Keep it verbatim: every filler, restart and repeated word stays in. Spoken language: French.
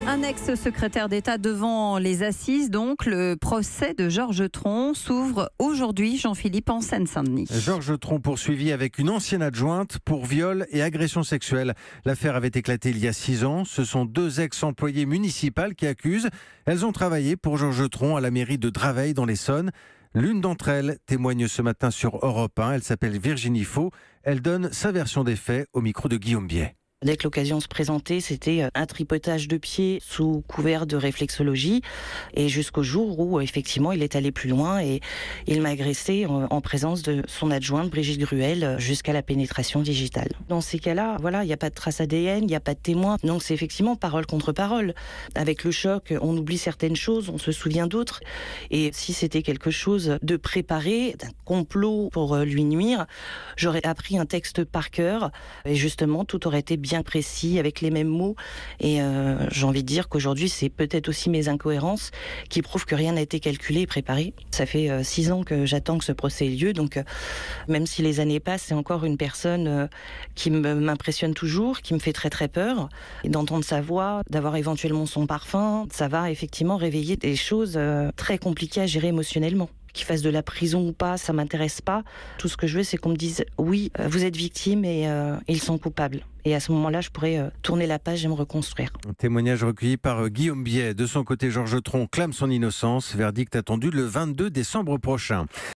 Un ex-secrétaire d'État devant les assises, donc le procès de Georges Tron s'ouvre aujourd'hui, Jean-Philippe, en Seine-Saint-Denis. Georges Tron poursuivi avec une ancienne adjointe pour viol et agression sexuelle. L'affaire avait éclaté il y a six ans. Ce sont deux ex-employées municipales qui accusent. Elles ont travaillé pour Georges Tron à la mairie de Draveil dans l'Essonne. L'une d'entre elles témoigne ce matin sur Europe un. Elle s'appelle Virginie Faux. Elle donne sa version des faits au micro de Guillaume Biet. Dès que l'occasion se présentait, c'était un tripotage de pieds sous couvert de réflexologie, et jusqu'au jour où effectivement il est allé plus loin et il m'a agressé en présence de son adjointe Brigitte Gruel jusqu'à la pénétration digitale. Dans ces cas-là, voilà, il n'y a pas de trace A D N, il n'y a pas de témoin, donc c'est effectivement parole contre parole. Avec le choc, on oublie certaines choses, on se souvient d'autres, et si c'était quelque chose de préparé, d'un complot pour lui nuire, j'aurais appris un texte par cœur et justement tout aurait été bien bien précis, avec les mêmes mots. Et euh, j'ai envie de dire qu'aujourd'hui, c'est peut-être aussi mes incohérences qui prouvent que rien n'a été calculé et préparé. Ça fait euh, six ans que j'attends que ce procès ait lieu. Donc, euh, même si les années passent, c'est encore une personne euh, qui m'impressionne toujours, qui me fait très très peur. Et d'entendre sa voix, d'avoir éventuellement son parfum, ça va effectivement réveiller des choses euh, très compliquées à gérer émotionnellement. Qu'il fasse de la prison ou pas, ça m'intéresse pas. Tout ce que je veux, c'est qu'on me dise oui, vous êtes victime et euh, ils sont coupables. Et à ce moment-là, je pourrais euh, tourner la page et me reconstruire. Un témoignage recueilli par euh, Guillaume Biet. De son côté, Georges Tron clame son innocence. Verdict attendu le vingt-deux décembre prochain.